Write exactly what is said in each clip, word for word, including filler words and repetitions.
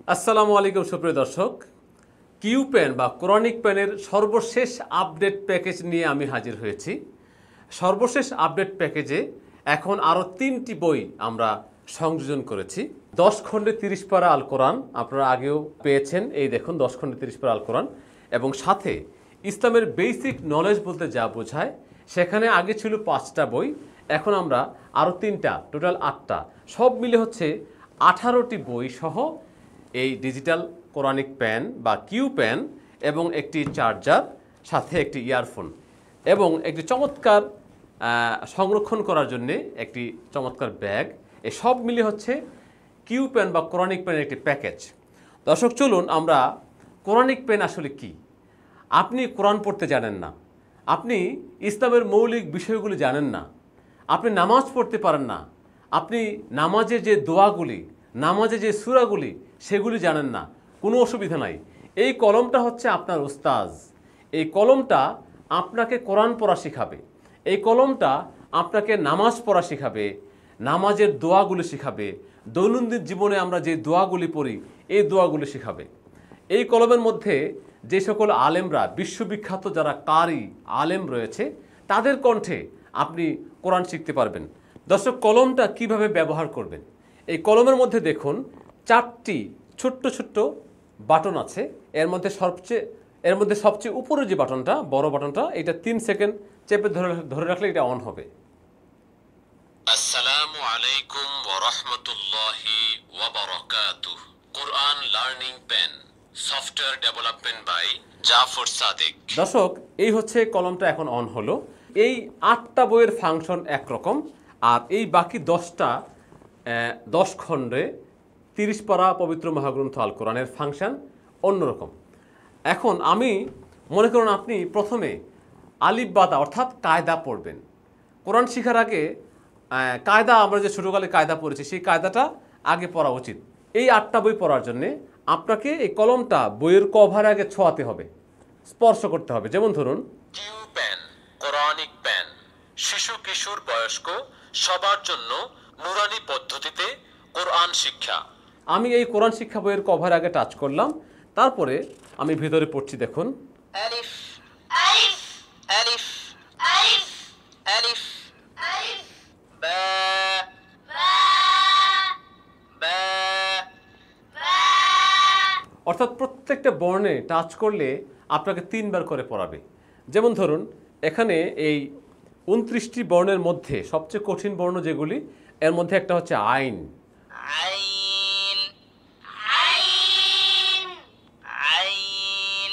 আসসালামু আলাইকুম সুপ্রিয় দর্শক, কিউ পেন বা কোরআনিক পেনের সর্বশেষ আপডেট প্যাকেজ নিয়ে আমি হাজির হয়েছি। সর্বশেষ আপডেট প্যাকেজে এখন আরও তিনটি বই আমরা সংযোজন করেছি। দশ খণ্ডে তিরিশ পারা আল কোরআন আপনারা আগেও পেয়েছেন, এই দেখুন দশ খণ্ডে তিরিশ পারা আল কোরআন, এবং সাথে ইসলামের বেসিক নলেজ বলতে যা বোঝায় সেখানে আগে ছিল পাঁচটা বই, এখন আমরা আরও তিনটা, টোটাল আটটা, সব মিলে হচ্ছে আঠারোটি বই সহ এই ডিজিটাল কোরআনিক পেন বা কিউ পেন এবং একটি চার্জার, সাথে একটি ইয়ারফোন এবং একটি চমৎকার সংরক্ষণ করার জন্য একটি চমৎকার ব্যাগ, এই সব মিলে হচ্ছে কিউ পেন বা কোরআনিক পেনের একটি প্যাকেজ। দর্শক চলুন আমরা কোরআনিক পেন আসলে কি। আপনি কোরআন পড়তে জানেন না, আপনি ইসলামের মৌলিক বিষয়গুলি জানেন না, আপনি নামাজ পড়তে পারেন না, আপনি নামাজে যে দোয়াগুলি, নামাজে যে সূরাগুলি সেগুলি জানেন না, কোনো অসুবিধা নাই। এই কলমটা হচ্ছে আপনার উস্তাজ। এই কলমটা আপনাকে কোরআন পড়া শেখাবে, এই কলমটা আপনাকে নামাজ পড়া শেখাবে, নামাজের দোয়াগুলি শেখাবে, দৈনন্দিন জীবনে আমরা যে দোয়াগুলি পড়ি এই দোয়াগুলি শেখাবে। এই কলমের মধ্যে যে সকল আলেমরা, বিশ্ববিখ্যাত যারা কারি আলেম রয়েছে, তাদের কণ্ঠে আপনি কোরআন শিখতে পারবেন। দর্শক, কলমটা কিভাবে ব্যবহার করবেন, এই কলমের মধ্যে দেখুন চারটি ছোট্ট ছোট্ট বাটন আছে। এর মধ্যে সবচেয়ে এর মধ্যে সবচেয়ে উপরে যে বাটনটা, বড় বাটনটা, এটা তিন সেকেন্ড চেপে ধরে ধরে রাখলে এটা অন হবে। আসসালামু আলাইকুম ওয়া রাহমাতুল্লাহি ওয়া বারাকাতুহু। কোরআন learning pen, software development by Jafar Sadiq. দর্শক, এই হচ্ছে কলমটা এখন অন হলো। এই আটটা বইয়ের ফাংশন একরকম, আর এই বাকি দশটা দশ খণ্ডে তিরিশ পারা পবিত্র মহাগ্রন্থ আল কোরআনের ফাংশন অন্যরকম। এখন আমি মনে করুন আপনি প্রথমে আলিফ বাতা অর্থাৎ কায়দা পড়বেন। কোরআন শেখার আগে কায়দা, আমরা যে ছোটোকালে কায়দা পড়েছি সেই কায়দাটা আগে পড়া উচিত। এই আটটা বই পড়ার জন্যে আপনাকে এই কলমটা বইয়ের কভার আগে ছোঁয়াতে হবে, স্পর্শ করতে হবে। যেমন ধরুন কিউ পেন, কোরআনিক পেন, শিশু কিশোর বয়স্ক সবার জন্য নুরানি পদ্ধতিতে কোরআন শিক্ষা। আমি এই কোরআন শিক্ষা বইয়ের কভার আগে টাচ করলাম, তারপরে আমি ভিতরে পড়ছি। দেখুন আলিফ আলিফ আলিফ আলিফ আলিফ আলিফ বা বা বা বা, অর্থাৎ প্রত্যেকটা বর্ণে টাচ করলে আপনাকে তিনবার করে পড়াবে। যেমন ধরুন এখানে এই উনত্রিশটি বর্ণের মধ্যে সবচেয়ে কঠিন বর্ণ যেগুলি, এর মধ্যে একটা হচ্ছে আইন। আইন আইন আইন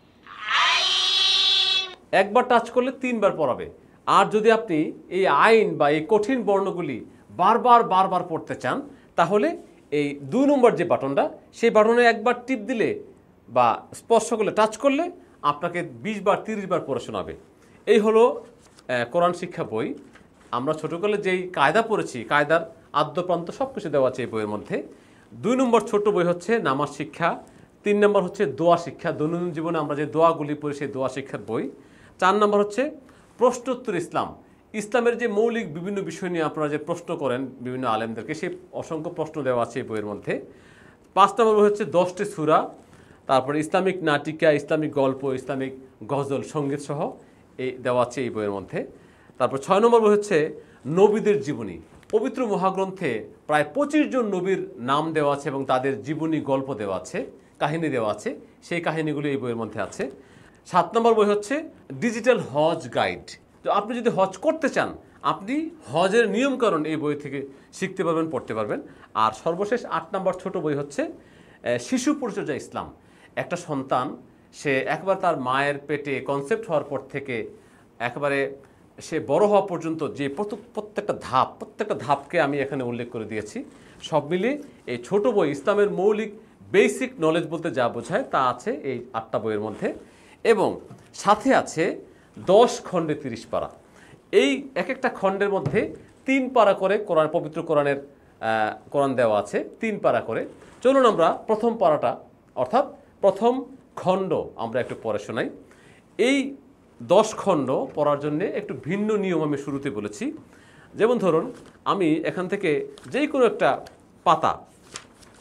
আইন। একবার টাচ করলে তিনবার পড়াবে। আর যদি আপনি এই আইন বা এই কঠিন বর্ণগুলি বারবার বারবার পড়তে চান, তাহলে এই দুই নম্বর যে বাটনটা, সেই বাটনে একবার টিপ দিলে বা স্পর্শ করলে, টাচ করলে আপনাকে বিশ বার তিরিশ বার পড়ে শোনাবে। এই হলো কোরআন শিক্ষা বই। আমরা ছোটোকালে যেই কায়দা পড়েছি, কায়দার আদ্যপ্রান্ত সব কিছু দেওয়া আছে এই বইয়ের মধ্যে। দুই নম্বর ছোট বই হচ্ছে নামাজ শিক্ষা, তিন নম্বর হচ্ছে দোয়া শিক্ষা, দৈনন্দিন জীবনে আমরা যে দোয়াগুলি পড়ি সেই দোয়া শিক্ষার বই। চার নম্বর হচ্ছে প্রশ্নোত্তর ইসলাম, ইসলামের যে মৌলিক বিভিন্ন বিষয় নিয়ে আপনারা যে প্রশ্ন করেন বিভিন্ন আলেমদেরকে, সেই অসংখ্য প্রশ্ন দেওয়া আছে এই বইয়ের মধ্যে। পাঁচ নম্বর বই হচ্ছে দশটি সূরা, তারপরে ইসলামিক নাটিকা, ইসলামিক গল্প, ইসলামিক গজল, সঙ্গীত সহ এই দেওয়া আছে এই বইয়ের মধ্যে। তারপর ছয় নম্বর বই হচ্ছে নবীদের জীবনী। পবিত্র মহাগ্রন্থে প্রায় পঁচিশ জন নবীর নাম দেওয়া আছে এবং তাদের জীবনী গল্প দেওয়া আছে, কাহিনী দেওয়া আছে, সেই কাহিনীগুলি এই বইয়ের মধ্যে আছে। সাত নম্বর বই হচ্ছে ডিজিটাল হজ গাইড। তো আপনি যদি হজ করতে চান, আপনি হজের নিয়মকানুন এই বই থেকে শিখতে পারবেন, পড়তে পারবেন। আর সর্বশেষ আট নম্বর ছোট বই হচ্ছে শিশু পরিচর্যা ইসলাম। একটা সন্তান সে একবার তার মায়ের পেটে কনসেপ্ট হওয়ার পর থেকে একেবারে সে বড় হওয়া পর্যন্ত যে প্রত্যেকটা ধাপ, প্রত্যেকটা ধাপকে আমি এখানে উল্লেখ করে দিয়েছি। সব মিলিয়ে এই ছোট বই ইসলামের মৌলিক বেসিক নলেজ বলতে যা বোঝায় তা আছে এই আটটা বইয়ের মধ্যে, এবং সাথে আছে দশ খণ্ডে তিরিশ পারা। এই এক একটা খণ্ডের মধ্যে তিন পারা করে কোরআন, পবিত্র কোরআনের কোরআন দেওয়া আছে, তিন পারা করে। চলুন আমরা প্রথম পারাটা অর্থাৎ প্রথম খণ্ড আমরা একটু পড়ে শোনাই। এই দশ খণ্ড পড়ার জন্যে একটু ভিন্ন নিয়ম আমি শুরুতে বলেছি। যেমন ধরুন আমি এখান থেকে যেই কোনো একটা পাতা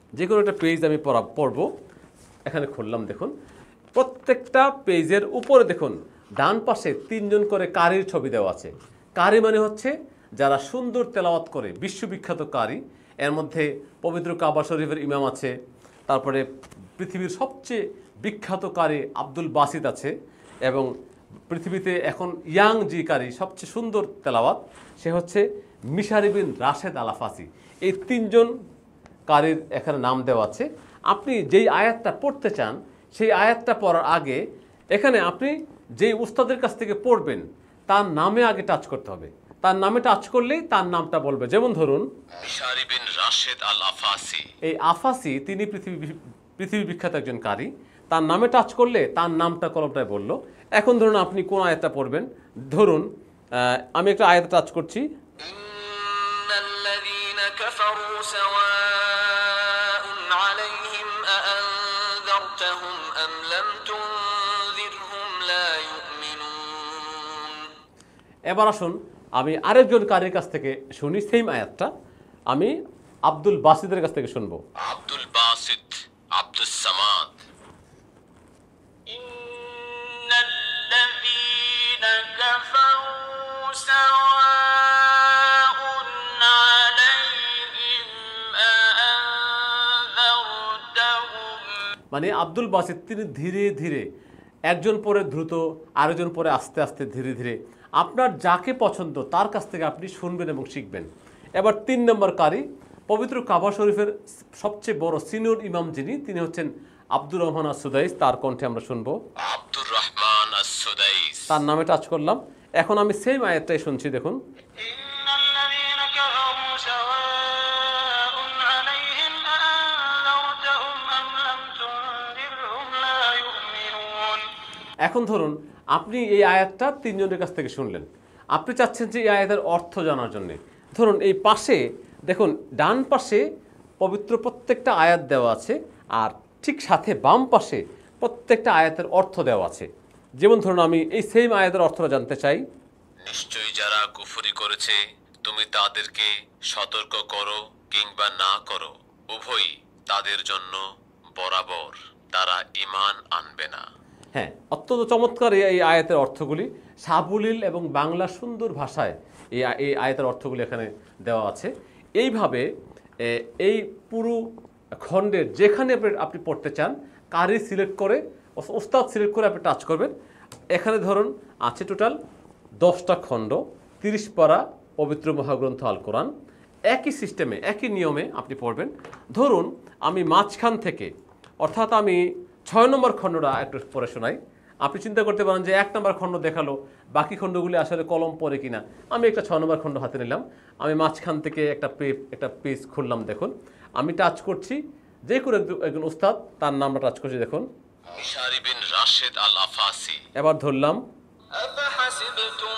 যে কোনো একটা পেজ আমি পড়া পড়বো। এখানে খুললাম, দেখুন প্রত্যেকটা পেজের উপরে দেখুন ডান পাশে তিনজন করে কারির ছবি দেওয়া আছে। কারি মানে হচ্ছে যারা সুন্দর তেলাওয়াত করে, বিশ্ববিখ্যাত কারি। এর মধ্যে পবিত্র কাবা শরীফের ইমাম আছে, তারপরে পৃথিবীর সবচেয়ে বিখ্যাত কারি আব্দুল বাসিত আছে, এবং পৃথিবীতে এখন ইয়াং যে কারি সবচেয়ে সুন্দর তেলাওয়াত সে হচ্ছে মিশারি বিন রাশেদ আল আফাসি। এই তিনজন কারির এখানে নাম দেওয়া আছে। আপনি যেই আয়াতটা পড়তে চান সেই আয়াতটা পড়ার আগে এখানে আপনি যেই উস্তাদের কাছ থেকে পড়বেন তার নামে আগে টাচ করতে হবে। তার নামে টাচ করলেই তার নামটা বলবে। যেমন ধরুন মিশারি বিন রাশেদ আল আফাসি, এই আফাসি তিনি পৃথিবী পৃথিবী বিখ্যাত একজন কারি। তার নামে টাচ করলে তার নামটা কলমটায় বললো। এখন ধরুন আপনি কোন আয়াতটা পড়বেন, ধরুন আমি একটা আয়াত টাচ করছি। ইন্নাল্লাযীনা কাফারু সাওয়াউন আলাইহিম আআনযারতাহুম আম লাম তুনযিরহুম লা ইউমিনুন। এবার আসুন আমি আরেকজন কারির কাছ থেকে শুনি সেম আয়াতটা। আমি আব্দুল বাসিতের কাছ থেকে শুনবো। আব্দুল বাসিত, আব্দুস সামাদ। ইন্নাল্লাযীনা কাফারু সাওয়াউন আলাইহিম আআনযারতাহুম, মানে আব্দুল বাসিত তিনি ধীরে ধীরে, একজন পরে দ্রুত, আরেকজন পরে আস্তে আস্তে ধীরে ধীরে, আপনার যাকে পছন্দ তার কাছ থেকে আপনি শুনবেন এবং শিখবেন। এবার তিন নম্বর কারি পবিত্র কাবা শরীফের সবচেয়ে বড় সিনিয়র ইমাম যিনি, তিনি হচ্ছেন আব্দুর রহমান আস-সুদাইস। তার কণ্ঠে আমরা শুনবো। আব্দুর রহমান আস-সুদাইস। তার নামে টাচ করলাম। এখন আমি সেম আয়াতটাই শুনছি, দেখুন। ইন্নাল্লাযীনা কাফারু সাওয়াউন আলাইহিম আআনযারতাহুম আম লাম তুনযিরহুম লা ইউমিনুন। এখন ধরুন আপনি এই আয়াতটা তিনজনের কাছ থেকে শুনলেন। আপনি চাচ্ছেন যে এই আয়াতের অর্থ জানার জন্যে। ধরুন এই পাশে দেখুন ডান পাশে পবিত্র প্রত্যেকটা আয়াত দেওয়া আছে, আর ঠিক সাথে বাম পাশে প্রত্যেকটা আয়াতের অর্থ দেওয়া আছে। যেমন ধরুন আমি এই সেম আয়াতের অর্থটা জানতে চাই। নিশ্চয়ই যারা কুফরি করেছে তুমি তাদেরকে সতর্ক করো কিংবা না করো, উভয়ই তাদের জন্য বরাবর, তারা ঈমান আনবে না। হ্যাঁ, অত্যন্ত চমৎকার এই আয়াতের অর্থগুলি, সাবলীল এবং বাংলা সুন্দর ভাষায় এই এই আয়াতের অর্থগুলি এখানে দেওয়া আছে। এইভাবে এই পুরো খণ্ডের যেখানে আপনি পড়তে চান কারি সিলেক্ট করে, ওস্তাদ সিলেক্ট করে আপনি টাচ করবেন। এখানে ধরুন আছে টোটাল দশটা খণ্ড, তিরিশ পারা পবিত্র মহাগ্রন্থ আল কোরআন। একই সিস্টেমে একই নিয়মে আপনি পড়বেন। ধরুন আমি মাঝখান থেকে, অর্থাৎ আমি ছয় নম্বর খণ্ডটা একটু পড়ে শোনাই। আপনি চিন্তা করতে পারেন যে এক নম্বর খণ্ড দেখালো, বাকি খণ্ডগুলি আসলে কলম পড়ে কিনা। আমি একটা ছয় নম্বর খণ্ড হাতে নিলাম, আমি মাঝখান থেকে একটা পেজ একটা পেজ খুললাম। দেখুন আমি টাচ করছি, যে কোনো একজন উস্তাদ তার নামটা টাচ করছি, দেখুন মিশারি বিন রাশেদ আল আফাসি। এবার ধরলাম। আফাহাসিবতুম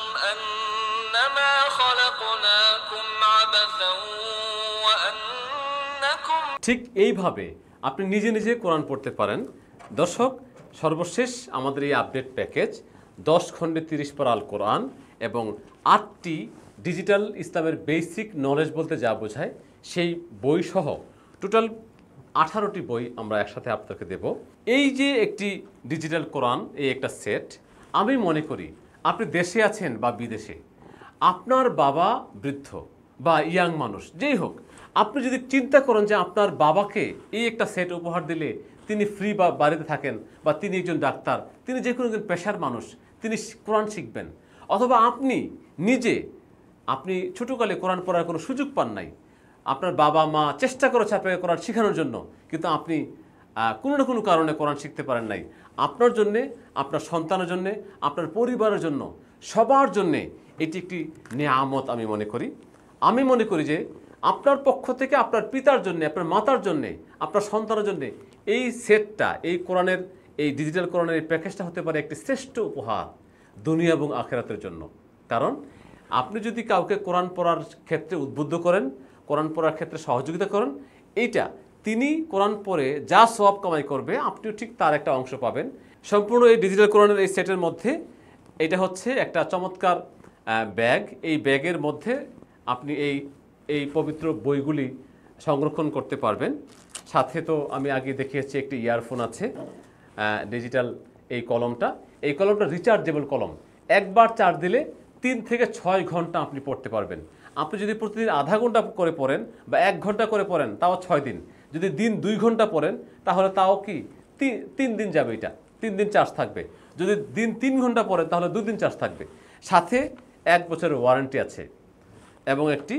আন্নামা খালাকনাকুম আবাসান ওয়া আন্নাকুম। ঠিক এইভাবে আপনি নিজে নিজে কোরআন পড়তে পারেন। দর্শক, সর্বশেষ আমাদের এই আপডেট প্যাকেজ দশ খণ্ডে তিরিশ পারা আল কোরআন এবং আটটি ডিজিটাল ইসলামের বেসিক নলেজ বলতে যা বোঝায় সেই বই সহ টোটাল আঠারোটি বই আমরা একসাথে আপনাকে দেব। এই যে একটি ডিজিটাল কোরআন, এই একটা সেট, আমি মনে করি আপনি দেশে আছেন বা বিদেশে, আপনার বাবা বৃদ্ধ বা ইয়াং মানুষ যেই হোক, আপনি যদি চিন্তা করেন যে আপনার বাবাকে এই একটা সেট উপহার দিলে তিনি ফ্রি বা বাড়িতে থাকেন, বা তিনি একজন ডাক্তার, তিনি যে কোনো একজন পেশার মানুষ, তিনি কোরআন শিখবেন, অথবা আপনি নিজে আপনি ছোটোকালে কোরআন পড়ার কোনো সুযোগ পান নাই, আপনার বাবা মা চেষ্টা করেছে আপনাকে কোরআন শেখানোর জন্য, কিন্তু আপনি কোনো না কোনো কারণে কোরআন শিখতে পারেন নাই, আপনার জন্যে, আপনার সন্তানের জন্যে, আপনার পরিবারের জন্য, সবার জন্যে এটি একটি নেয়ামত আমি মনে করি। আমি মনে করি যে আপনার পক্ষ থেকে আপনার পিতার জন্যে, আপনার মাতার জন্যে, আপনার সন্তানের জন্যে এই সেটটা, এই কোরআনের, এই ডিজিটাল কোরআনের এই প্যাকেজটা হতে পারে একটি শ্রেষ্ঠ উপহার দুনিয়া এবং আখিরাতের জন্য। কারণ আপনি যদি কাউকে কোরআন পড়ার ক্ষেত্রে উদ্বুদ্ধ করেন, কোরআন পড়ার ক্ষেত্রে সহযোগিতা করেন, এইটা তিনি কোরআন পড়ে যা সওয়াব কামাই করবে আপনিও ঠিক তার একটা অংশ পাবেন। সম্পূর্ণ এই ডিজিটাল কোরআনের এই সেটের মধ্যে এটা হচ্ছে একটা চমৎকার ব্যাগ। এই ব্যাগের মধ্যে আপনি এই এই পবিত্র বইগুলি সংরক্ষণ করতে পারবেন। সাথে তো আমি আগে দেখিয়েছি একটি ইয়ারফোন আছে, ডিজিটাল এই কলমটা। এই কলমটা রিচার্জেবল কলম, একবার চার্জ দিলে তিন থেকে ছয় ঘন্টা আপনি পড়তে পারবেন। আপনি যদি প্রতিদিন আধা ঘন্টা করে পড়েন বা এক ঘন্টা করে পড়েন তাও ছয় দিন, যদি দিন দুই ঘন্টা পড়েন তাহলে তাও কি তিন দিন যাবে, এটা তিন দিন চার্জ থাকবে। যদি দিন তিন ঘন্টা পড়েন তাহলে দুই দিন চার্জ থাকবে। সাথে এক বছরের ওয়ারেন্টি আছে এবং একটি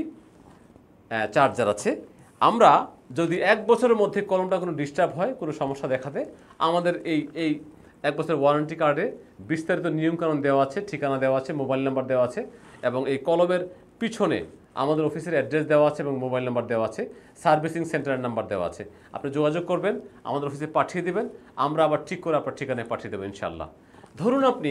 চার্জার আছে। আমরা যদি এক বছরের মধ্যে কলমটা কোনো ডিস্টার্ব হয়, কোনো সমস্যা দেখা দেয়, আমাদের এই এই এক বছরের ওয়ারেন্টি কার্ডে বিস্তারিত নিয়মকানুন দেওয়া আছে, ঠিকানা দেওয়া আছে, মোবাইল নাম্বার দেওয়া আছে এবং এই কলমের পিছনে আমাদের অফিসের অ্যাড্রেস দেওয়া আছে এবং মোবাইল নাম্বার দেওয়া আছে, সার্ভিসিং সেন্টারের নাম্বার দেওয়া আছে। আপনি যোগাযোগ করবেন, আমাদের অফিসে পাঠিয়ে দেবেন, আমরা আবার ঠিক করে আপনার ঠিকানায় পাঠিয়ে দেবো ইনশাল্লাহ। ধরুন আপনি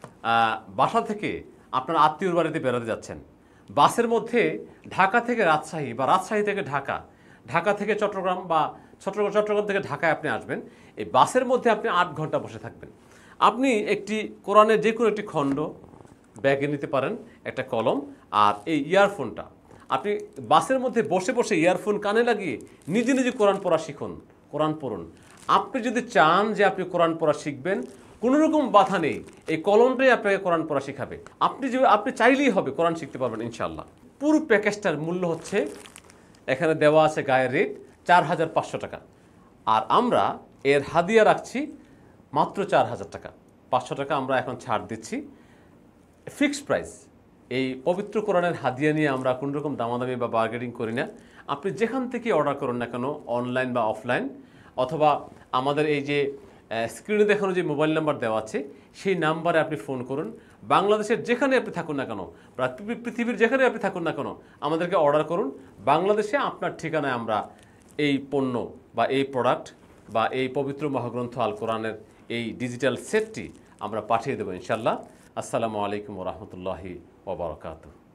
বাসা থেকে আপনার আত্মীয়র বাড়িতে বেড়াতে যাচ্ছেন, বাসের মধ্যে ঢাকা থেকে রাজশাহী বা রাজশাহী থেকে ঢাকা, ঢাকা থেকে চট্টগ্রাম বা চট্টগ্রাম চট্টগ্রাম থেকে ঢাকায় আপনি আসবেন। এই বাসের মধ্যে আপনি আট ঘন্টা বসে থাকবেন। আপনি একটি কোরআনের যে কোনো একটি খণ্ড ব্যাগে নিতে পারেন, একটা কলম আর এই ইয়ারফোনটা। আপনি বাসের মধ্যে বসে বসে ইয়ারফোন কানে লাগিয়ে নিজে নিজে কোরআন পড়া শিখুন, কোরআন পড়ুন। আপনি যদি চান যে আপনি কোরআন পড়া শিখবেন, কোনো রকম বাধা নেই, এই কলমটাই আপনাকে কোরআন পড়া শেখাবে। আপনি যে আপনি চাইলেই হবে কোরআন শিখতে পারবেন ইনশাআল্লাহ। পুরো প্যাকেজটার মূল্য হচ্ছে, এখানে দেওয়া আছে গায়ের রেট চার হাজার পাঁচশো টাকা, আর আমরা এর হাদিয়া রাখছি মাত্র চার হাজার টাকা। পাঁচশো টাকা আমরা এখন ছাড় দিচ্ছি, ফিক্সড প্রাইস। এই পবিত্র কোরআনের হাদিয়া নিয়ে আমরা কোনো রকম দামাদামি বা বার্গেনিং করি না। আপনি যেখান থেকে অর্ডার করুন না কেন, অনলাইন বা অফলাইন, অথবা আমাদের এই যে স্ক্রিনে দেখানো যে মোবাইল নাম্বার দেওয়া আছে সেই নাম্বারে আপনি ফোন করুন। বাংলাদেশের যেখানে আপনি থাকুন না কেন, পৃথিবীর যেখানে আপনি থাকুন না কেন, আমাদেরকে অর্ডার করুন। বাংলাদেশে আপনার ঠিকানায় আমরা এই পণ্য বা এই প্রোডাক্ট বা এই পবিত্র মহাগ্রন্থ আল কোরআনের এই ডিজিটাল সেটটি আমরা পাঠিয়ে দেবো ইনশাল্লাহ। আসসালামু আলাইকুম ওয়া রাহমাতুল্লাহি ওয়া বারাকাতুহু।